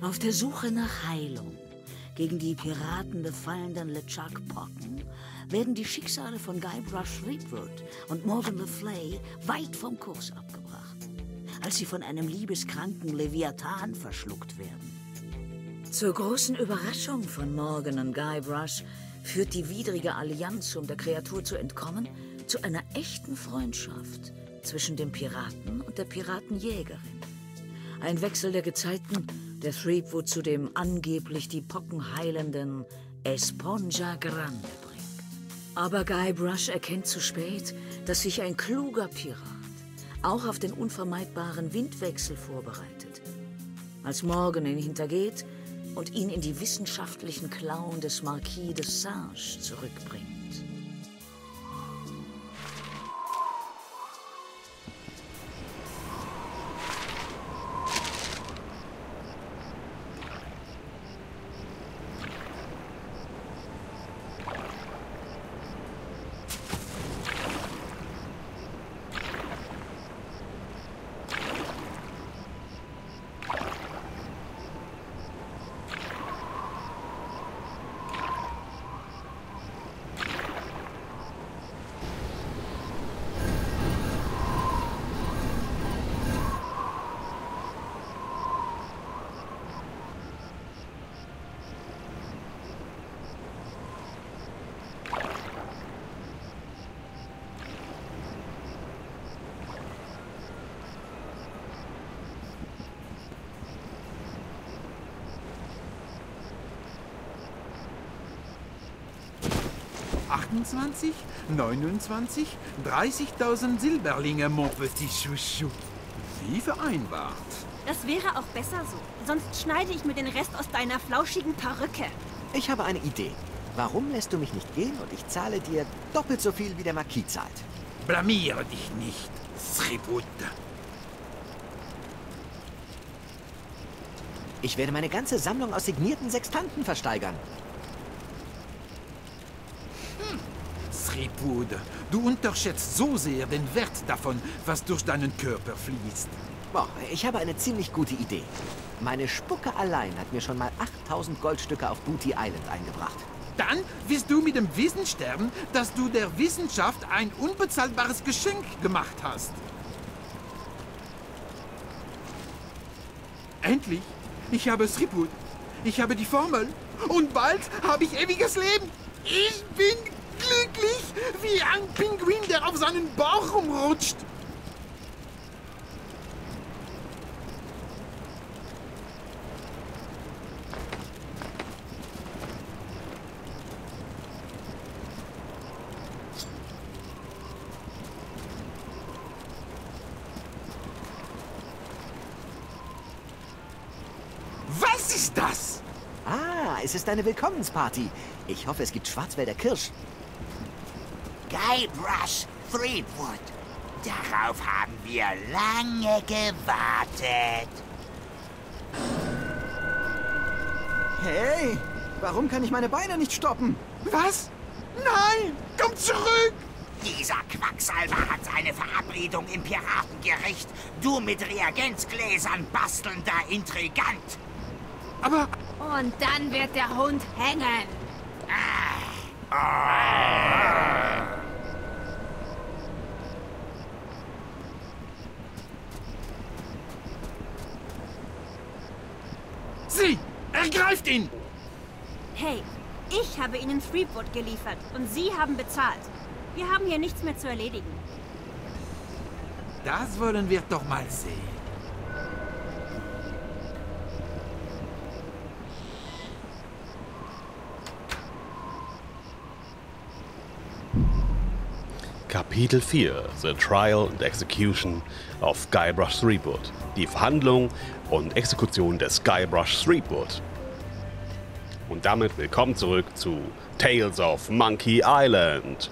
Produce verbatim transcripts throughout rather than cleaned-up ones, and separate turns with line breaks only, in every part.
Auf der Suche nach Heilung gegen die Piraten befallenden LeChuck-Pocken werden die Schicksale von Guybrush Threepwood und Morgan Le Fay weit vom Kurs abgebracht, als sie von einem liebeskranken Leviathan verschluckt werden. Zur großen Überraschung von Morgan und Guybrush führt die widrige Allianz, um der Kreatur zu entkommen, zu einer echten Freundschaft zwischen dem Piraten und der Piratenjägerin. Ein Wechsel der Gezeiten, der Threepwood zu dem angeblich die Pocken heilenden Esponja Grande bringt. Aber Guybrush erkennt zu spät, dass sich ein kluger Pirat auch auf den unvermeidbaren Windwechsel vorbereitet. Als Morgan ihn hintergeht und ihn in die wissenschaftlichen Klauen des Marquis de Singe zurückbringt.
achtundzwanzig, neunundzwanzig, dreißigtausend Silberlinge, mon petit Chouchou. Wie vereinbart.
Das wäre auch besser so. Sonst schneide ich mir den Rest aus deiner flauschigen Perücke.
Ich habe eine Idee. Warum lässt du mich nicht gehen und ich zahle dir doppelt so viel, wie der Marquis zahlt?
Blamiere dich nicht, Threepwood.
Ich werde meine ganze Sammlung aus signierten Sextanten versteigern.
Threepwood, du unterschätzt so sehr den Wert davon, was durch deinen Körper fließt.
Boah, ich habe eine ziemlich gute Idee. Meine Spucke allein hat mir schon mal achttausend Goldstücke auf Booty Island eingebracht.
Dann wirst du mit dem Wissen sterben, dass du der Wissenschaft ein unbezahlbares Geschenk gemacht hast. Endlich! Ich habe Threepwood. Ich habe die Formel. Und bald habe ich ewiges Leben. Ich bin glücklich wie ein Pinguin, der auf seinen Bauch rumrutscht. Was ist das?
Ah, es ist eine Willkommensparty. Ich hoffe, es gibt Schwarzwälder Kirsch.
Guybrush Threepwood. Darauf haben wir lange gewartet.
Hey, warum kann ich meine Beine nicht stoppen?
Was? Nein! Komm zurück!
Dieser Quacksalber hat seine Verabredung im Piratengericht. Du mit Reagenzgläsern bastelnder Intrigant.
Aber...
Und dann wird der Hund hängen.
Ah. Ah.
Sie! Ergreift ihn!
Hey, ich habe Ihnen Threepwood geliefert und Sie haben bezahlt. Wir haben hier nichts mehr zu erledigen.
Das wollen wir doch mal sehen.
Kapitel vier: The Trial and Execution of Guybrush Threepwood. Die Verhandlung und Exekution des Guybrush Threepwood. Und damit willkommen zurück zu Tales of Monkey Island.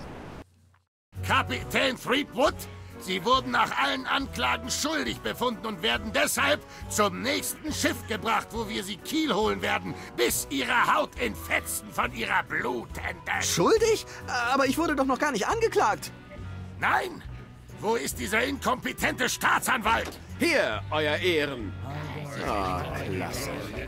Kapitän Threepwood, Sie wurden nach allen Anklagen schuldig befunden und werden deshalb zum nächsten Schiff gebracht, wo wir Sie Kiel holen werden, bis Ihre Haut in Fetzen von Ihrer blutenden...
Schuldig? Aber ich wurde doch noch gar nicht angeklagt.
Nein? Wo ist dieser inkompetente Staatsanwalt?
Hier, Euer Ehren.
Oh, klasse.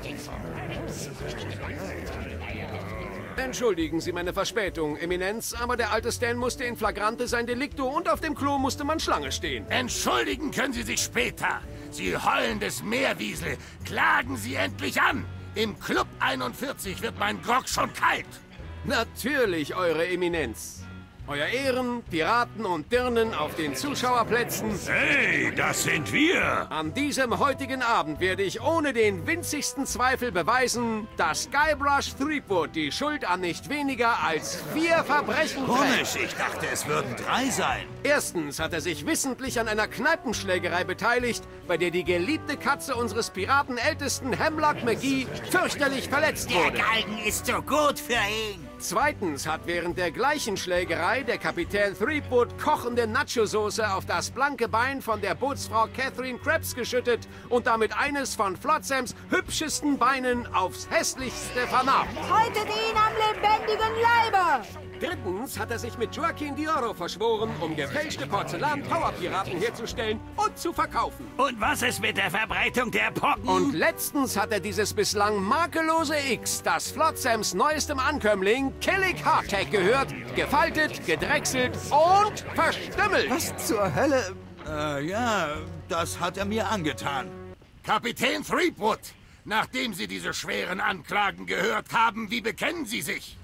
Entschuldigen Sie meine Verspätung, Eminenz, aber der alte Stan musste in flagrante sein Delicto und auf dem Klo musste man Schlange stehen.
Entschuldigen können Sie sich später. Sie heulendes Meerwiesel, klagen Sie endlich an. Im Club einundvierzig wird mein Grog schon kalt.
Natürlich, Eure Eminenz. Euer Ehren, Piraten und Dirnen auf den Zuschauerplätzen.
Hey, das sind wir!
An diesem heutigen Abend werde ich ohne den winzigsten Zweifel beweisen, dass Guybrush Threepwood die Schuld an nicht weniger als vier Verbrechen trägt.
Komisch, ich dachte, es würden drei sein.
Erstens hat er sich wissentlich an einer Kneipenschlägerei beteiligt, bei der die geliebte Katze unseres Piratenältesten Hemlock McGee fürchterlich verletzt
Der
wurde.
Galgen ist so gut für ihn.
Zweitens hat während der gleichen Schlägerei der Kapitän Threepwood kochende Nacho-Soße auf das blanke Bein von der Bootsfrau Catherine Krebs geschüttet und damit eines von Flotsams hübschesten Beinen aufs hässlichste vernarbt.
Haltet ihn am lebendigen Leibe!
Drittens hat er sich mit Joaquin Dioro verschworen, um gefälschte Porzellan-Powerpiraten herzustellen und zu verkaufen.
Und was ist mit der Verbreitung der Pocken?
Und letztens hat er dieses bislang makellose X, das Flotsams neuestem Ankömmling, Killick Hardtack, gehört, gefaltet, gedrechselt und verstümmelt.
Was zur Hölle?
Äh, ja, das hat er mir angetan.
Kapitän Threepwood, nachdem Sie diese schweren Anklagen gehört haben, wie bekennen Sie sich?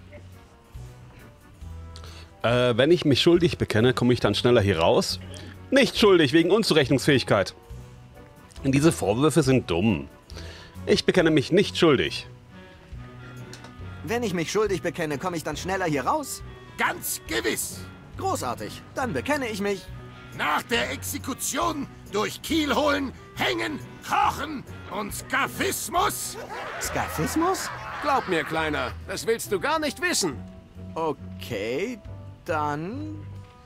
Äh, wenn ich mich schuldig bekenne, komme ich dann schneller hier raus? Nicht schuldig, wegen Unzurechnungsfähigkeit. Diese Vorwürfe sind dumm. Ich bekenne mich nicht schuldig.
Wenn ich mich schuldig bekenne, komme ich dann schneller hier raus?
Ganz gewiss.
Großartig. Dann bekenne ich mich.
Nach der Exekution durch Kiel holen, hängen, kochen und Skafismus?
Skafismus?
Glaub mir, Kleiner, das willst du gar nicht wissen.
Okay, dann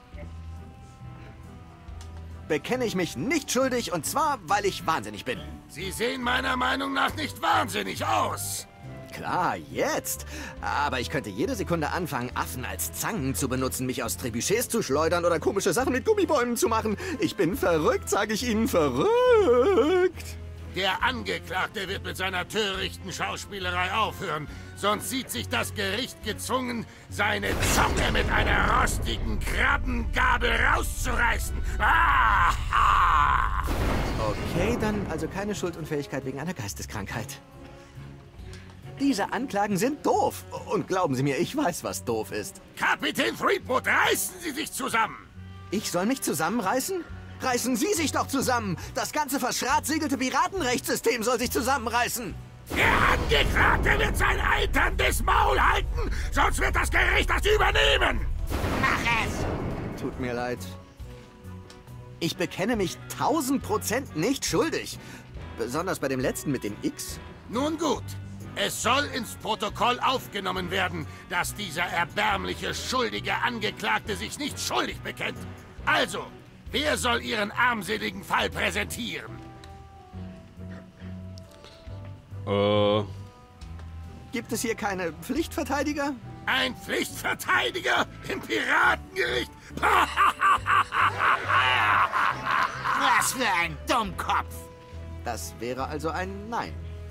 bekenne ich mich nicht schuldig, und zwar, weil ich wahnsinnig bin.
Sie sehen meiner Meinung nach nicht wahnsinnig aus.
Klar, jetzt. Aber ich könnte jede Sekunde anfangen, Affen als Zangen zu benutzen, mich aus Trebuchets zu schleudern oder komische Sachen mit Gummibäumen zu machen. Ich bin verrückt, sage ich Ihnen, verrückt.
Der Angeklagte wird mit seiner törichten Schauspielerei aufhören. Sonst sieht sich das Gericht gezwungen, seine Zunge mit einer rostigen Krabbengabel rauszureißen. Ah, ah.
Okay, dann also keine Schuldunfähigkeit wegen einer Geisteskrankheit. Diese Anklagen sind doof. Und glauben Sie mir, ich weiß, was doof ist.
Kapitän Threepwood, reißen Sie sich zusammen!
Ich soll mich zusammenreißen? Reißen Sie sich doch zusammen! Das ganze verschratsiegelte Piratenrechtssystem soll sich zusammenreißen!
Der Angeklagte wird sein eiterndes Maul halten, sonst wird das Gericht das übernehmen!
Mach es!
Tut mir leid. Ich bekenne mich tausend Prozent nicht schuldig. Besonders bei dem letzten mit dem X.
Nun gut. Es soll ins Protokoll aufgenommen werden, dass dieser erbärmliche, schuldige Angeklagte sich nicht schuldig bekennt. Also, wer soll Ihren armseligen Fall präsentieren?
Äh...
Gibt es hier keine Pflichtverteidiger?
Ein Pflichtverteidiger im Piratengericht?
Was für ein Dummkopf!
Das wäre also ein Nein.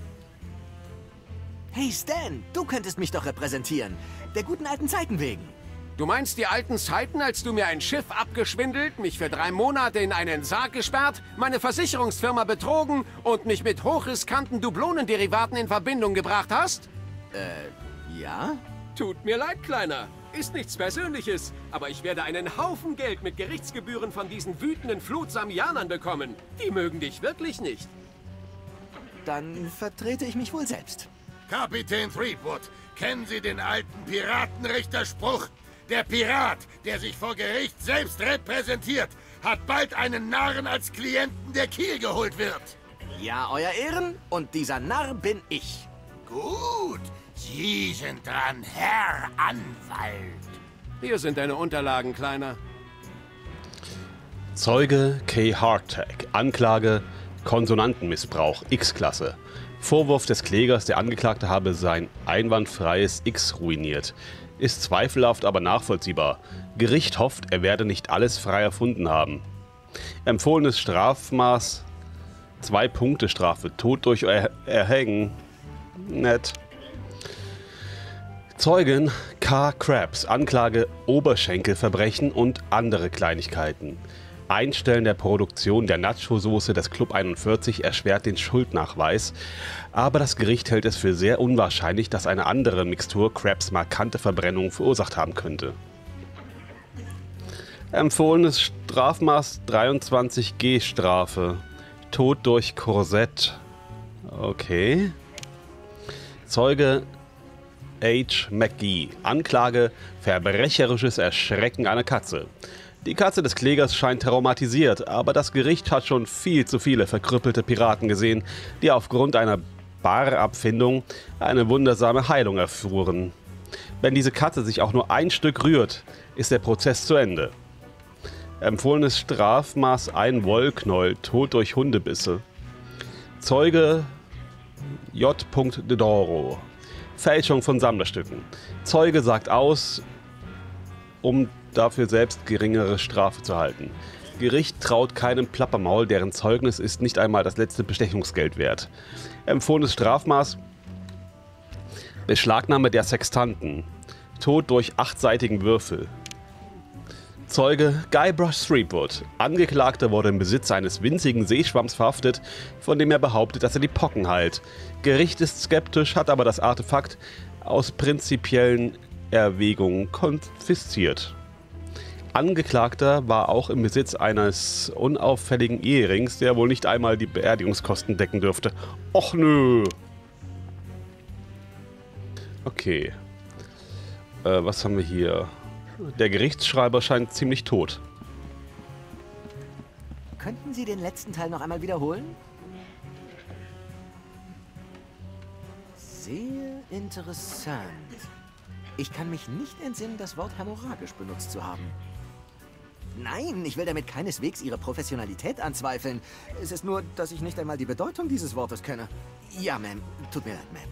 Hey Stan, du könntest mich doch repräsentieren. Der guten alten Zeiten wegen.
Du meinst die alten Zeiten, als du mir ein Schiff abgeschwindelt, mich für drei Monate in einen Sarg gesperrt, meine Versicherungsfirma betrogen und mich mit hochriskanten Dublonenderivaten in Verbindung gebracht hast?
Äh, ja?
Tut mir leid, Kleiner. Ist nichts Persönliches, aber ich werde einen Haufen Geld mit Gerichtsgebühren von diesen wütenden Flutsamianern bekommen. Die mögen dich wirklich nicht.
Dann vertrete ich mich wohl selbst.
Kapitän Threepwood, kennen Sie den alten Piratenrichterspruch? Der Pirat, der sich vor Gericht selbst repräsentiert, hat bald einen Narren als Klienten, der Kiel geholt wird.
Ja, Euer Ehren, und dieser Narr bin ich.
Gut, Sie sind dran, Herr Anwalt.
Hier sind deine Unterlagen, Kleiner.
Zeuge Kay Hardtack. Anklage Konsonantenmissbrauch X-Klasse. Vorwurf des Klägers, der Angeklagte habe sein einwandfreies X ruiniert. Ist zweifelhaft, aber nachvollziehbar. Gericht hofft, er werde nicht alles frei erfunden haben. Empfohlenes Strafmaß Zwei Punkte Strafe. Tod durch er Erhängen. Nett. Zeugen K. Krabs. Anklage Oberschenkelverbrechen und andere Kleinigkeiten. Einstellen der Produktion der Nacho-Soße des Club einundvierzig erschwert den Schuldnachweis, aber das Gericht hält es für sehr unwahrscheinlich, dass eine andere Mixtur Krabs markante Verbrennung verursacht haben könnte. Empfohlenes Strafmaß dreiundzwanzig G Strafe. Tod durch Korsett. Okay. Zeuge H. McGee. Anklage verbrecherisches Erschrecken einer Katze. Die Katze des Klägers scheint traumatisiert, aber das Gericht hat schon viel zu viele verkrüppelte Piraten gesehen, die aufgrund einer Barabfindung eine wundersame Heilung erfuhren. Wenn diese Katze sich auch nur ein Stück rührt, ist der Prozess zu Ende. Empfohlenes Strafmaß ein Wollknäuel, Tod durch Hundebisse. Zeuge J. de Doro. Fälschung von Sammlerstücken. Zeuge sagt aus, um dafür selbst geringere Strafe zu halten. Gericht traut keinem Plappermaul, deren Zeugnis ist nicht einmal das letzte Bestechungsgeld wert. Empfohlenes Strafmaß Beschlagnahme der Sextanten. Tod durch achtseitigen Würfel. Zeuge Guybrush Threepwood. Angeklagter wurde im Besitz eines winzigen Seeschwamms verhaftet, von dem er behauptet, dass er die Pocken heilt. Gericht ist skeptisch, hat aber das Artefakt aus prinzipiellen Erwägungen konfisziert. Angeklagter war auch im Besitz eines unauffälligen Eherings, der wohl nicht einmal die Beerdigungskosten decken dürfte. Och nö. Okay. Äh, was haben wir hier? Der Gerichtsschreiber scheint ziemlich tot.
Könnten Sie den letzten Teil noch einmal wiederholen? Sehr interessant. Ich kann mich nicht entsinnen, das Wort hämorrhagisch benutzt zu haben. Nein, ich will damit keineswegs Ihre Professionalität anzweifeln. Es ist nur, dass ich nicht einmal die Bedeutung dieses Wortes kenne. Ja, Ma'am. Tut mir leid, Ma'am.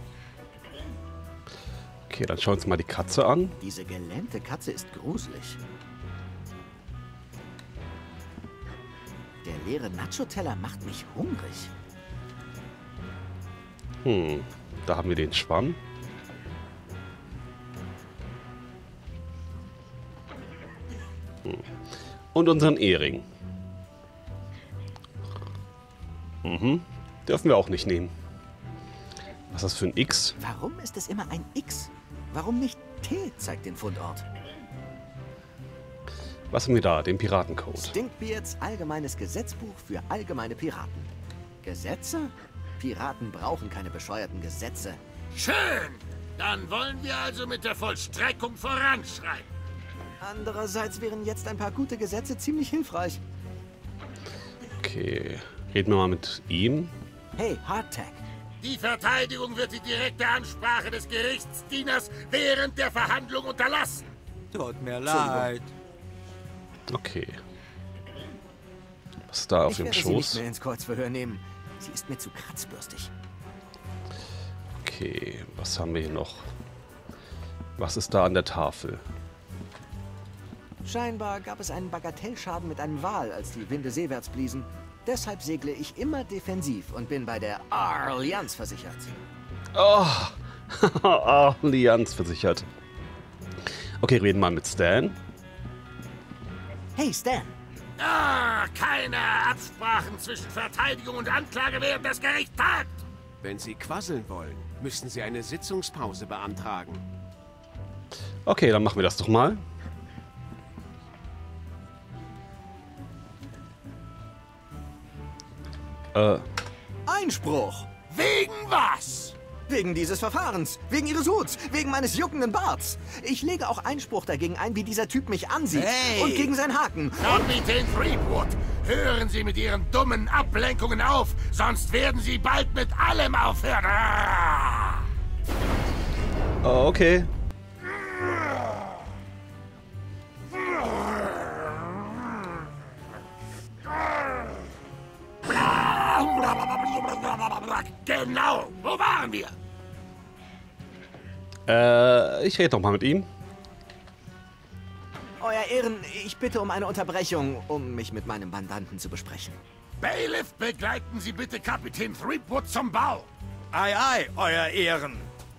Okay, dann schauen wir uns mal die Katze an.
Diese gelähmte Katze ist gruselig. Der leere Nacho-Teller macht mich hungrig.
Hm, da haben wir den Schwamm. Hm. Und unseren Ehering. Mhm. Dürfen wir auch nicht nehmen. Was ist das für ein X?
Warum ist es immer ein X? Warum nicht T zeigt den Fundort?
Was haben wir da? Den Piratencode.
Stinkbeards allgemeines Gesetzbuch für allgemeine Piraten. Gesetze? Piraten brauchen keine bescheuerten Gesetze.
Schön! Dann wollen wir also mit der Vollstreckung voranschreiten.
Andererseits wären jetzt ein paar gute Gesetze ziemlich hilfreich.
Okay, reden wir mal mit ihm.
Hey, Hardtack.
Die Verteidigung wird die direkte Ansprache des Gerichtsdieners während der Verhandlung unterlassen.
Tut mir leid.
Okay. Was ist da auf
ich
dem
werde
Schoß?
Sie nicht mehr ins Kreuzverhör nehmen. Sie ist mir zu kratzbürstig.
Okay, was haben wir hier noch? Was ist da an der Tafel?
Scheinbar gab es einen Bagatellschaden mit einem Wal, als die Winde seewärts bliesen. Deshalb segle ich immer defensiv und bin bei der Allianz versichert.
Oh, Allianz versichert. Okay, reden wir mal mit Stan.
Hey, Stan.
Ah, keine Absprachen zwischen Verteidigung und Anklage, während das Gericht tagt.
Wenn Sie quasseln wollen, müssen Sie eine Sitzungspause beantragen.
Okay, dann machen wir das doch mal. Äh.
Einspruch!
Wegen was?
Wegen dieses Verfahrens, wegen Ihres Huts, wegen meines juckenden Barts. Ich lege auch Einspruch dagegen ein, wie dieser Typ mich ansieht.
Hey.
Und gegen seinen Haken.
Kapitän Threepwood, hören Sie mit Ihren dummen Ablenkungen auf, sonst werden Sie bald mit allem aufhören. Ah!
Oh, okay.
Genau, wo waren wir?
Äh, ich rede noch mal mit ihm.
Euer Ehren, ich bitte um eine Unterbrechung, um mich mit meinem Mandanten zu besprechen.
Bailiff, begleiten Sie bitte Kapitän Threepwood zum Bau.
Ei, ei, Euer Ehren.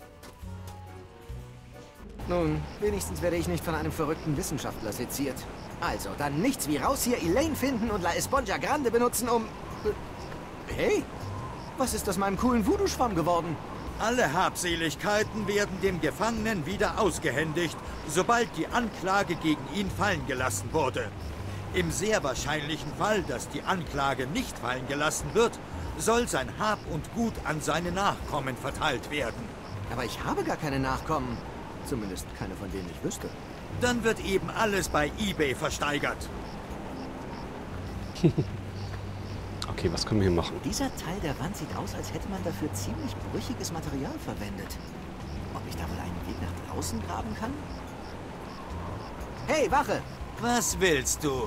Nun, wenigstens werde ich nicht von einem verrückten Wissenschaftler seziert. Also, dann nichts wie raus hier, Elaine finden und La Esponja Grande benutzen, um... Hey, was ist aus meinem coolen Voodoo-Schwamm geworden?
Alle Habseligkeiten werden dem Gefangenen wieder ausgehändigt, sobald die Anklage gegen ihn fallen gelassen wurde. Im sehr wahrscheinlichen Fall, dass die Anklage nicht fallen gelassen wird, soll sein Hab und Gut an seine Nachkommen verteilt werden.
Aber ich habe gar keine Nachkommen. Zumindest keine, von denen ich wüsste.
Dann wird eben alles bei eBay versteigert.
Okay, was können wir hier machen?
Dieser Teil der Wand sieht aus, als hätte man dafür ziemlich brüchiges Material verwendet. Ob ich da wohl einen Weg nach draußen graben kann? Hey, Wache!
Was willst du?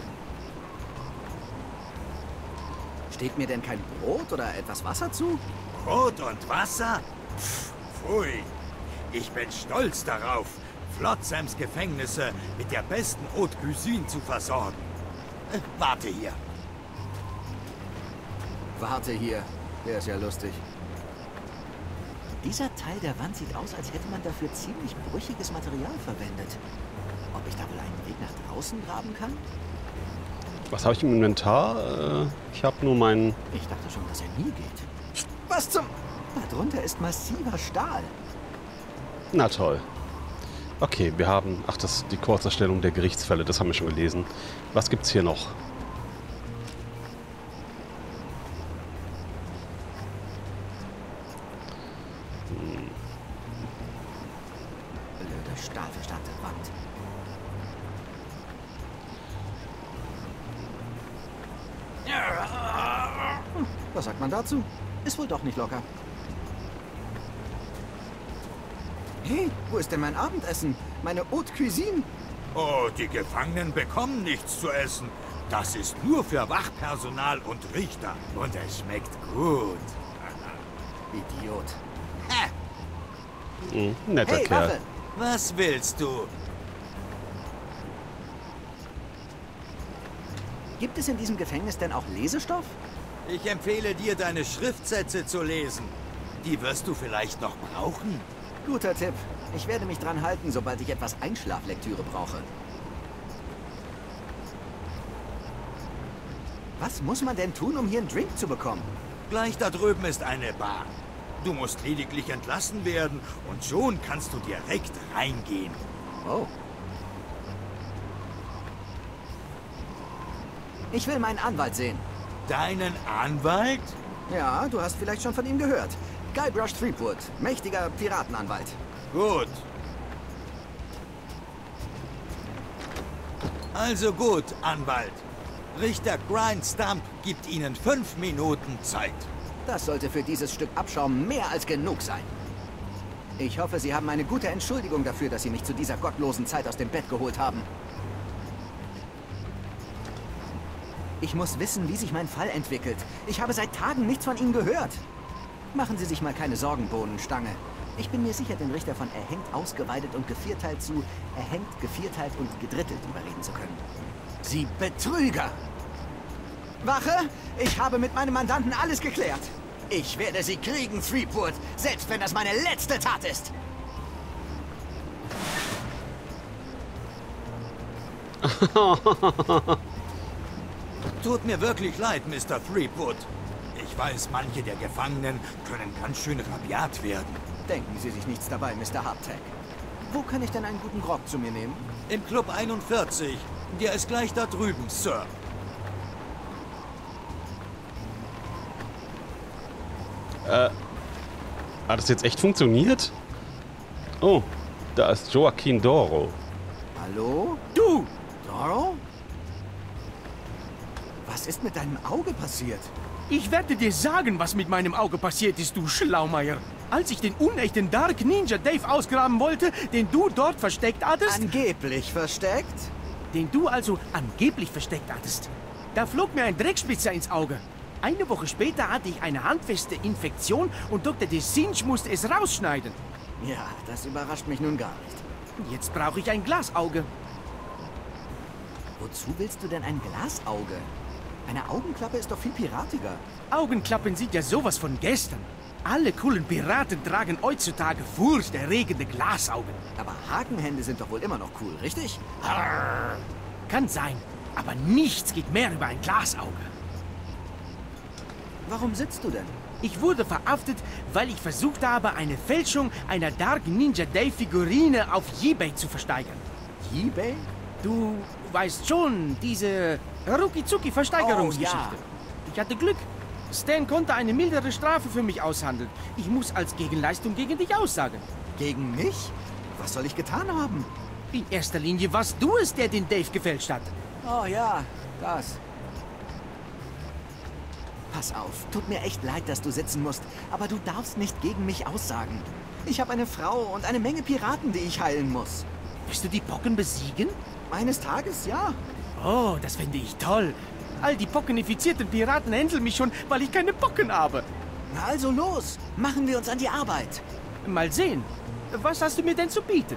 Steht mir denn kein Brot oder etwas Wasser zu?
Brot und Wasser? Pff, pfui. Ich bin stolz darauf, Flotsams Gefängnisse mit der besten Haute Cuisine zu versorgen. Äh, warte hier.
Warte hier. Der ist ja lustig. Dieser Teil der Wand sieht aus, als hätte man dafür ziemlich brüchiges Material verwendet. Ob ich da wohl einen Weg nach draußen graben kann?
Was habe ich im Inventar? Äh, ich habe nur meinen...
Ich dachte schon, dass er nie geht. Was zum... Darunter ist massiver Stahl.
Na toll. Okay, wir haben... Ach, das ist die Kurzerstellung der Gerichtsfälle. Das haben wir schon gelesen. Was gibt's hier noch? Hm.
Blöde, stahlverstärkte Wand. Hm, was sagt man dazu? Ist wohl doch nicht locker. Hey, wo ist denn mein Abendessen? Meine Haute Cuisine?
Oh, die Gefangenen bekommen nichts zu essen. Das ist nur für Wachpersonal und Richter. Und es schmeckt gut.
Idiot.
Hm, netter
Hey,
Kerl.
Wache!
Was willst du?
Gibt es in diesem Gefängnis denn auch Lesestoff?
Ich empfehle dir, deine Schriftsätze zu lesen. Die wirst du vielleicht noch brauchen.
Guter Tipp. Ich werde mich dran halten, sobald ich etwas Einschlaflektüre brauche. Was muss man denn tun, um hier einen Drink zu bekommen?
Gleich da drüben ist eine Bar. Du musst lediglich entlassen werden und schon kannst du direkt reingehen.
Oh. Ich will meinen Anwalt sehen.
Deinen Anwalt?
Ja, du hast vielleicht schon von ihm gehört. Guybrush Threepwood, mächtiger Piratenanwalt.
Gut. Also gut, Anwalt. Richter Grindstump gibt Ihnen fünf Minuten Zeit.
Das sollte für dieses Stück Abschaum mehr als genug sein. Ich hoffe, Sie haben eine gute Entschuldigung dafür, dass Sie mich zu dieser gottlosen Zeit aus dem Bett geholt haben. Ich muss wissen, wie sich mein Fall entwickelt. Ich habe seit Tagen nichts von Ihnen gehört. Machen Sie sich mal keine Sorgen, Bohnenstange. Ich bin mir sicher, den Richter von erhängt, ausgeweidet und gevierteilt zu erhängt, gevierteilt und gedrittelt überreden zu können. Sie Betrüger! Wache! Ich habe mit meinem Mandanten alles geklärt. Ich werde Sie kriegen, Threepwood, selbst wenn das meine letzte Tat ist.
Tut mir wirklich leid, Mister Threepwood. Ich weiß, manche der Gefangenen können ganz schön rabiat werden.
Denken Sie sich nichts dabei, Mister Hardtack. Wo kann ich denn einen guten Grog zu mir nehmen?
Im Club einundvierzig. Der ist gleich da drüben, Sir.
Äh, hat das jetzt echt funktioniert? Oh, da ist Joaquin Doro.
Hallo?
Du!
Doro? Was ist mit deinem Auge passiert?
Ich werde dir sagen, was mit meinem Auge passiert ist, du Schlaumeier. Als ich den unechten Dark Ninja Dave ausgraben wollte, den du dort versteckt hattest...
Angeblich versteckt?
Den du also angeblich versteckt hattest. Da flog mir ein Dreckspitzer ins Auge. Eine Woche später hatte ich eine handfeste Infektion und Doktor Desinch musste es rausschneiden.
Ja, das überrascht mich nun gar nicht.
Jetzt brauche ich ein Glasauge.
Wozu willst du denn ein Glasauge? Eine Augenklappe ist doch viel piratiger.
Augenklappen sind ja sowas von gestern. Alle coolen Piraten tragen heutzutage furchterregende Glasaugen.
Aber Hakenhände sind doch wohl immer noch cool, richtig?
Arr. Kann sein, aber nichts geht mehr über ein Glasauge.
Warum sitzt du denn?
Ich wurde verhaftet, weil ich versucht habe, eine Fälschung einer Dark Ninja Dave Figurine auf eBay zu versteigern.
eBay?
Du weißt schon, diese Rukizuki-Versteigerungsgeschichte.
Oh, ja.
Ich hatte Glück. Stan konnte eine mildere Strafe für mich aushandeln. Ich muss als Gegenleistung gegen dich aussagen.
Gegen mich? Was soll ich getan haben?
In erster Linie warst du es, der den Dave gefälscht hat.
Oh ja, das. Pass auf, tut mir echt leid, dass du sitzen musst, aber du darfst nicht gegen mich aussagen. Ich habe eine Frau und eine Menge Piraten, die ich heilen muss.
Wirst du die Pocken besiegen?
Eines Tages, ja.
Oh, das fände ich toll. All die pockenifizierten Piraten hänseln mich schon, weil ich keine Pocken habe.
Na also los, machen wir uns an die Arbeit.
Mal sehen. Was hast du mir denn zu bieten?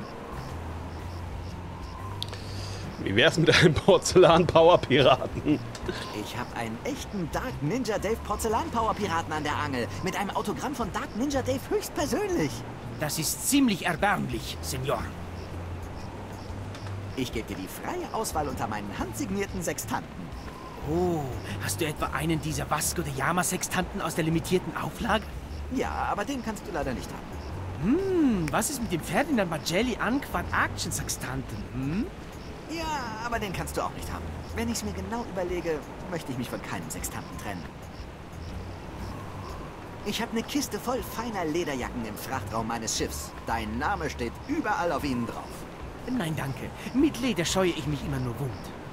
Wie wär's mit einem Porzellan-Power-Piraten?
Ich habe einen echten Dark Ninja Dave Porzellan-Power-Piraten an der Angel. Mit einem Autogramm von Dark Ninja Dave höchstpersönlich.
Das ist ziemlich erbärmlich, Senor.
Ich gebe dir die freie Auswahl unter meinen handsignierten Sextanten.
Oh, hast du etwa einen dieser Vasco de Gama-Sextanten aus der limitierten Auflage?
Ja, aber den kannst du leider nicht haben.
Hm, was ist mit dem Ferdinand Magelli Unquad Action Sextanten? Hm?
Ja, aber den kannst du auch nicht haben. Wenn ich es mir genau überlege, möchte ich mich von keinem Sextanten trennen. Ich habe eine Kiste voll feiner Lederjacken im Frachtraum meines Schiffs. Dein Name steht überall auf ihnen drauf.
Nein, danke. Mit Leder scheue ich mich immer nur wund.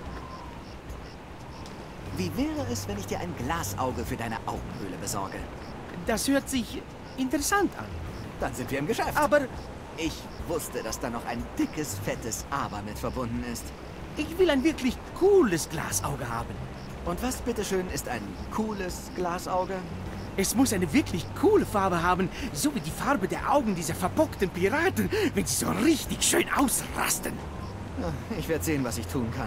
Wie wäre es, wenn ich dir ein Glasauge für deine Augenhöhle besorge?
Das hört sich interessant an.
Dann sind wir im Geschäft.
Aber
ich wusste, dass da noch ein dickes, fettes Aber mit verbunden ist.
Ich will ein wirklich cooles Glasauge haben.
Und was, bitteschön, ist ein cooles Glasauge?
Es muss eine wirklich coole Farbe haben, so wie die Farbe der Augen dieser verbockten Piraten, wenn sie so richtig schön ausrasten.
Ich werde sehen, was ich tun kann.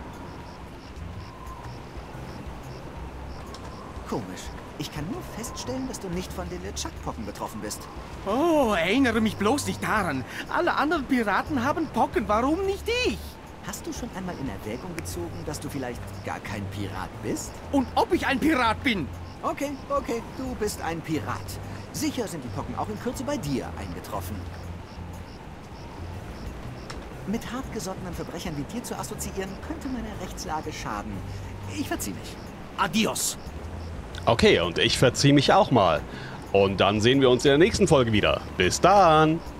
Komisch. Ich kann nur feststellen, dass du nicht von den LeChuck-Pocken betroffen bist.
Oh, erinnere mich bloß nicht daran. Alle anderen Piraten haben Pocken, warum nicht ich?
Hast du schon einmal in Erwägung gezogen, dass du vielleicht gar kein Pirat bist?
Und ob ich ein Pirat bin?
Okay, okay, du bist ein Pirat. Sicher sind die Pocken auch in Kürze bei dir eingetroffen. Mit hartgesottenen Verbrechern wie dir zu assoziieren, könnte meiner Rechtslage schaden. Ich verziehe mich.
Adios.
Okay, und ich verziehe mich auch mal. Und dann sehen wir uns in der nächsten Folge wieder. Bis dann!